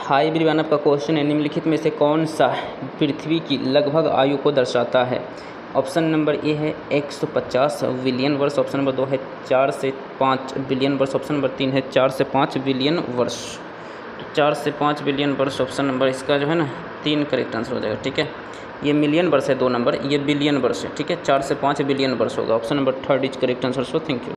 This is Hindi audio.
हाई एवरीवन, आपका क्वेश्चन है, निम्नलिखित में से कौन सा पृथ्वी की लगभग आयु को दर्शाता है? ऑप्शन नंबर ए है 150 बिलियन वर्ष, ऑप्शन नंबर 2 है 4 से 5 बिलियन वर्ष, ऑप्शन नंबर 3 है 4 से 5 बिलियन वर्ष। 4 से 5 बिलियन वर्ष ऑप्शन नंबर इसका जो है ना 3 करेक्ट आंसर हो जाएगा। ठीक है, ये मिलियन वर्ष है 2 नंबर, ये बिलियन वर्ष है। ठीक है, 4 से 5 बिलियन वर्ष होगा। Option number 3 is correct answer. So thank you.